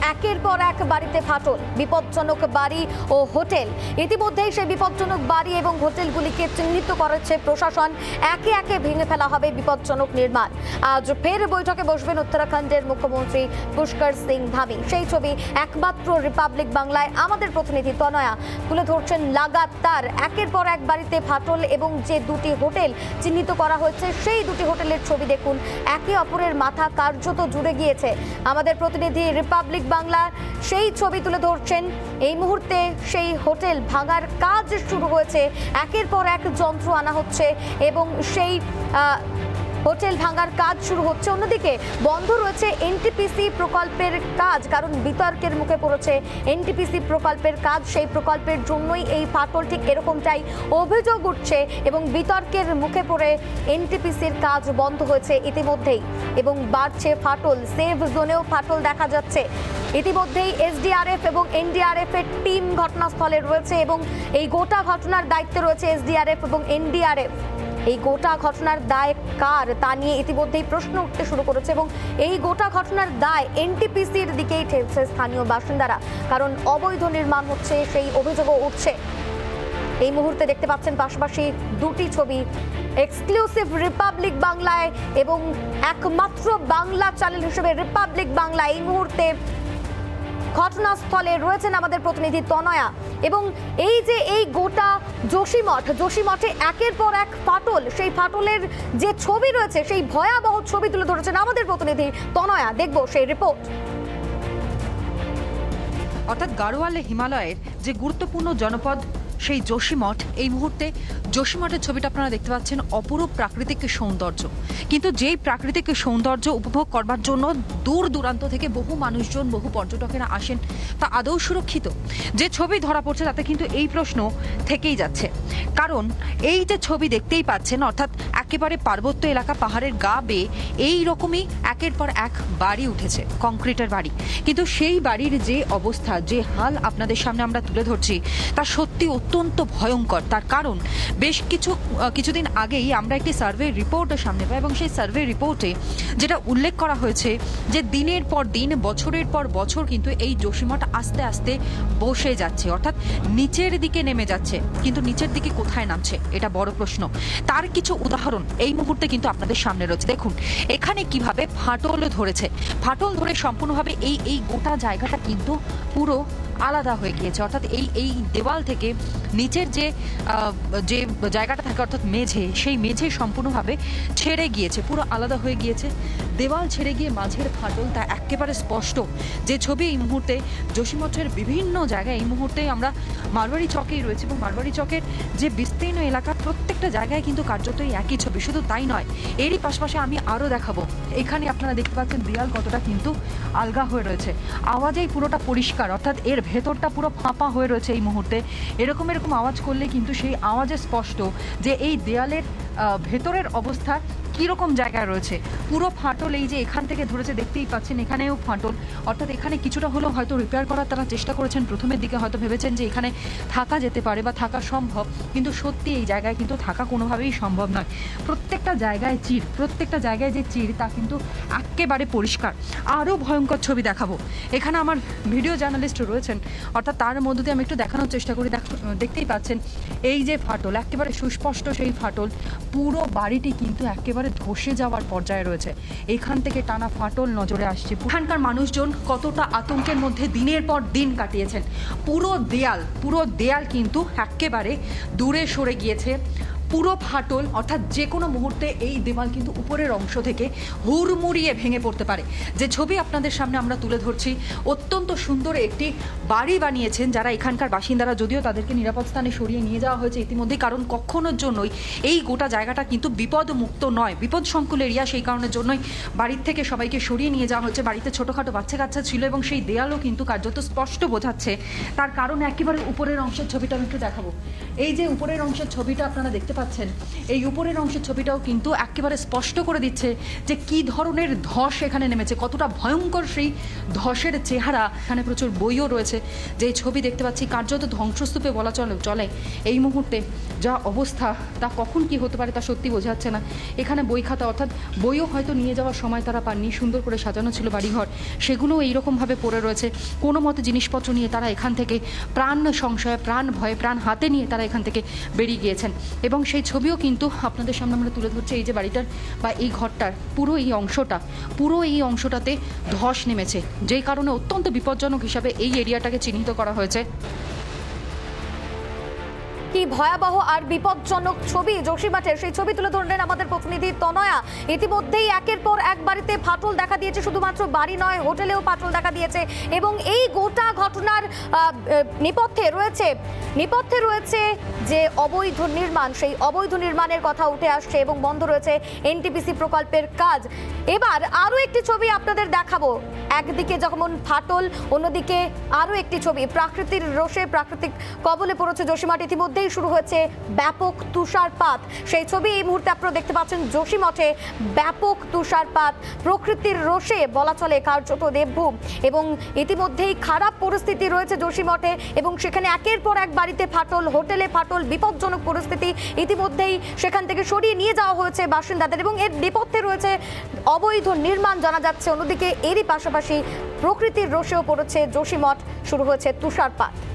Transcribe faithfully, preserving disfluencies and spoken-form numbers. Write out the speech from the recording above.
একের পর এক বাড়িতে ফাটল, বিপজ্জনক বাড়ি ও হোটেল। ইতিমধ্যেই সেই বিপজ্জনক বাড়ি এবং হোটেলগুলিকে চিহ্নিত করেছে প্রশাসন। একে একে ভেঙে ফেলা হবে বিপজ্জনক নির্মাণ। আজ ফের বৈঠকে বসবেন উত্তরাখণ্ডের মুখ্যমন্ত্রী পুষ্কর সিং ধামি। সেই ছবি একমাত্র রিপাবলিক বাংলায় আমাদের প্রতিনিধি তনয়া তুলে ধরছেন। লাগাতার একের পর এক বাড়িতে ফাটল এবং যে দুটি হোটেল চিহ্নিত করা হয়েছে সেই দুটি হোটেলের ছবি দেখুন। একে অপরের মাথা কার্যত জুড়ে গিয়েছে। আমাদের প্রতিনিধি রিপাবলিক বাংলা সেই ছবি তুলে ধরছেন। এই মুহূর্তে সেই হোটেল ভাঙার কাজ শুরু হয়েছে, একের পর এক যন্ত্র আনা হচ্ছে এবং সেই হোটেল ভাঙার কাজ শুরু হচ্ছে। অন্যদিকে বন্ধ রয়েছে এনটিপিসি প্রকল্পের কাজ, কারণ বিতর্কের মুখে পড়েছে এনটিপিসি প্রকল্পের কাজ। সেই প্রকল্পের জন্যই এই ফাটল, ঠিক এরকমটাই অভিযোগ উঠছে এবং বিতর্কের মুখে পড়ে এনটিপিসির কাজ বন্ধ হয়েছে ইতিমধ্যেই এবং বাড়ছে ফাটল। সেভ জোনেও ফাটল দেখা যাচ্ছে। ইতিমধ্যেই এসডিআরএফ এবং এনডিআরএফ এর টিম ঘটনাস্থলে রয়েছে এবং এই গোটা ঘটনার দায়িত্বে রয়েছে এসডিআরএফ এবং এনডিআরএফ। এই গোটা ঘটনার দায় কার তা নিয়ে ইতিমধ্যেই প্রশ্ন উঠতে শুরু করেছে এবং এই গোটা ঘটনার দায় এনটিপিসির দিকেই ঠেলছে স্থানীয় বাসিন্দারা, কারণ অবৈধ নির্মাণ হচ্ছে সেই অভিযোগও উঠছে। এই মুহূর্তে দেখতে পাচ্ছেন পাশাপাশি দুটি ছবি, এক্সক্লুসিভ রিপাবলিক বাংলায় এবং একমাত্র বাংলা চ্যানেল হিসেবে রিপাবলিক বাংলা। এই মুহূর্তে ঘটনাস্থলে রয়েছেন আমাদের প্রতিনিধি তনয়া এবং এই যে এই গোটা জোশিমঠ, জোশিমঠে একের পর এক ফাটল, সেই ফাটলের যে ছবি রয়েছে সেই ভয়াবহ ছবি তুলে ধরেছেন আমাদের প্রতিনিধি তনয়া। দেখবো সেই রিপোর্ট। অর্থাৎ গাড়োয়ালে হিমালয়ের যে গুরুত্বপূর্ণ জনপদ সেই জোশিমঠ, এই মুহূর্তে জোশিমঠের ছবিটা আপনারা দেখতে পাচ্ছেন। অপরূপ প্রাকৃতিক সৌন্দর্য, কিন্তু যেই প্রাকৃতিক সৌন্দর্য উপভোগ করবার জন্য দূর দূরান্ত থেকে বহু মানুষজন, বহু পর্যটকেরা আসেন, তা আদৌ সুরক্ষিত? যে ছবি ধরা পড়ছে তাতে কিন্তু এই প্রশ্ন থেকেই যাচ্ছে, কারণ এই যে ছবি দেখতেই পাচ্ছেন, অর্থাৎ একেবারে পার্বত্য এলাকা, পাহাড়ের গা বেয়ে এই রকমই একের পর এক বাড়ি উঠেছে, কংক্রিটের বাড়ি। কিন্তু সেই বাড়ির যে অবস্থা, যে হাল আপনাদের সামনে আমরা তুলে ধরছি, তা সত্যি অত্যন্ত ভয়ঙ্কর। তার কারণ বেশ কিছু কিছুদিন আগেই আমরা একটি সার্ভে রিপোর্টের সামনে পাই এবং সেই সার্ভে রিপোর্টে যেটা উল্লেখ করা হয়েছে যে দিনের পর দিন, বছরের পর বছর কিন্তু এই জোশিমঠ আস্তে আস্তে বসে যাচ্ছে, অর্থাৎ নিচের দিকে নেমে যাচ্ছে। কিন্তু নিচের দিকে কোথায় নামছে, এটা বড় প্রশ্ন। তার কিছু উদাহরণ এই মুহূর্তে কিন্তু আপনাদের সামনে রয়েছে। দেখুন এখানে কিভাবে ফাটল ধরেছে। ফাটল ধরে সম্পূর্ণভাবে এই এই গোটা জায়গাটা কিন্তু পুরো আলাদা হয়ে গিয়েছে, অর্থাৎ এই এই দেওয়াল থেকে নিচের যে যে জায়গাটা থাকে, অর্থাৎ মেঝে, সেই মেঝে সম্পূর্ণভাবে ছেড়ে গিয়েছে, পুরো আলাদা হয়ে গিয়েছে। দেওয়াল ছেড়ে গিয়ে মাঝের ফাটল তা একেবারে স্পষ্ট। যে ছবি এই মুহূর্তে জোশিমঠের বিভিন্ন জায়গায়, এই মুহূর্তে আমরা মারবাড়ি চকেই রয়েছে এবং মারবাড়ি চকের যে বিস্তীর্ণ এলাকা, প্রত্যেকটা জায়গায় কিন্তু কার্যত একই ছবি। শুধু তাই নয়, এরই পাশাপাশি আমি আরও দেখাবো, এখানে আপনারা দেখতে পাচ্ছেন দেয়াল কতটা কিন্তু আলগা হয়ে রয়েছে। আওয়াজেই পুরোটা পরিষ্কার, অর্থাৎ এর ভেতরটা পুরো ফাঁপা হয়ে রয়েছে। এই মুহূর্তে এরকম এরকম আওয়াজ করলে কিন্তু সেই আওয়াজে স্পষ্ট যে এই দেয়ালের ভেতরের অবস্থা কীরকম জায়গায় রয়েছে। পুরো ফাটল এই যে এখান থেকে ধরেছে, দেখতেই পাচ্ছেন এখানেও ফাটল, অর্থাৎ এখানে কিছুটা হলেও হয়তো রিপেয়ার করার তারা চেষ্টা করেছেন। প্রথমের দিকে হয়তো ভেবেছেন যে এখানে থাকা যেতে পারে বা থাকা সম্ভব, কিন্তু সত্যি এই জায়গায় কিন্তু থাকা কোনোভাবেই সম্ভব নয়। প্রত্যেকটা জায়গায় চির, প্রত্যেকটা জায়গায় যে চির তা কিন্তু একেবারে পরিষ্কার। আরও ভয়ঙ্কর ছবি দেখাবো। এখানে আমার ভিডিও জার্নালিস্ট রয়েছেন, অর্থাৎ তার মধ্য দিয়ে আমি একটু দেখানোর চেষ্টা করি। দেখতেই পাচ্ছেন এই যে ফাটল, একেবারে সুস্পষ্ট সেই ফাটল, পুরো বাড়িটি কিন্তু একেবারে ধসে যাওয়ার পর্যায়ে রয়েছে। এখান থেকে টানা ফাটল নজরে আসছে। এখানকার মানুষজন কতটা আতঙ্কের মধ্যে দিনের পর দিন কাটিয়েছেন। পুরো দেয়াল, পুরো দেয়াল কিন্তু একেবারে দূরে সরে গিয়েছে। পুরো ফাটল, অর্থাৎ যে কোনো মুহূর্তে এই দেওয়াল কিন্তু উপরের অংশ থেকে হুড়মুড়িয়ে ভেঙে পড়তে পারে। যে ছবি আপনাদের সামনে আমরা তুলে ধরছি, অত্যন্ত সুন্দর একটি বাড়ি বানিয়েছেন যারা এখানকার বাসিন্দারা, যদিও তাদেরকে নিরাপদ স্থানে সরিয়ে নিয়ে যাওয়া হয়েছে ইতিমধ্যেই, কারণ কখনোর জন্যই এই গোটা জায়গাটা কিন্তু বিপদমুক্ত নয়, বিপদ সংকুল এরিয়া। সেই কারণের জন্যই বাড়ির থেকে সবাইকে সরিয়ে নিয়ে যাওয়া হচ্ছে। বাড়িতে ছোটোখাটো বাচ্চা কাচ্চা ছিল এবং সেই দেয়ালও কিন্তু কার্যত স্পষ্ট বোঝাচ্ছে। তার কারণ একেবারে উপরের অংশের ছবিটা আমি একটু দেখাবো। এই যে উপরের অংশের ছবিটা আপনারা দেখতে পাচ্ছেন এই উপরের অংশের ছবিটাও কিন্তু একেবারে স্পষ্ট করে দিচ্ছে যে কি ধরনের ধস এখানে নেমেছে, কতটা ভয়ঙ্কর সেই ধসের চেহারা। এখানে প্রচুর বইও রয়েছে, যে ছবি দেখতে পাচ্ছি কার্যত ধ্বংসস্তূপে বলা চলে চলে এই মুহূর্তে যা অবস্থা, তা কখন কি হতে পারে তা সত্যি বোঝা যাচ্ছে না। এখানে বই খাতা অর্থাৎ বইও হয়তো নিয়ে যাওয়ার সময় তারা পাননি, সুন্দর করে সাজানো ছিল বাড়িঘর, সেগুলো এইরকমভাবে পড়ে রয়েছে। কোনো মতে জিনিসপত্র নিয়ে তারা এখান থেকে প্রাণ সংশয়ে, প্রাণ ভয়ে, প্রাণ হাতে নিয়ে তারা এখান থেকে বেরিয়ে গিয়েছেন। এবং সেই ছবিও কিন্তু আপনাদের সামনে আমরা তুলে ধরছি। এই যে বাড়িটার বা এই ঘরটার পুরো এই অংশটা, পুরো এই অংশটাতে ধস নেমেছে, যেই কারণে অত্যন্ত বিপজ্জনক হিসাবে এই এরিয়াটাকে চিহ্নিত করা হয়েছে। কি ভয়াবহ আর বিপজ্জনক ছবি জোশীমাঠের, সেই ছবি তুলে ধরলেন আমাদের প্রতিনিধি তনয়া। ইতিমধ্যেই একের পর এক বাড়িতে ফাটল দেখা দিয়েছে, শুধুমাত্র বাড়ি নয় হোটেলেও ফাটল দেখা দিয়েছে। এবং এই গোটা ঘটনার নেপথ্যে রয়েছে নেপথ্যে রয়েছে যে অবৈধ নির্মাণ, সেই অবৈধ নির্মাণের কথা উঠে আসছে এবং বন্ধ রয়েছে এনটিপিসি প্রকল্পের কাজ। এবার আরও একটি ছবি আপনাদের দেখাবো, একদিকে যেমন ফাটল, অন্যদিকে আরও একটি ছবি প্রাকৃতিক রোষে, প্রাকৃতিক কবলে পড়েছে জোশীমাঠ। ইতিমধ্যেই শুরু হয়েছে ব্যাপক তুষারপাত, সেই ছবি এই মুহূর্তে আপনারা দেখতে পাচ্ছেন। জোশীমঠে ব্যাপক তুষারপাত, প্রকৃতির রোষে বলা চলে কার্যত দেবভূম। এবং ইতিমধ্যেই খারাপ পরিস্থিতি রয়েছে জোশীমঠে, এবং সেখানে একের পর এক বাড়িতে ফাটল, হোটেলে ফাটল, বিপজ্জনক পরিস্থিতি। ইতিমধ্যেই সেখান থেকে সরিয়ে নিয়ে যাওয়া হয়েছে বাসিন্দাদের, এবং এর নেপথ্যে রয়েছে অবৈধ নির্মাণ জানা যাচ্ছে। অন্যদিকে এরই পাশাপাশি প্রকৃতির রোষেও পড়েছে জোশীমঠ, শুরু হয়েছে তুষারপাত।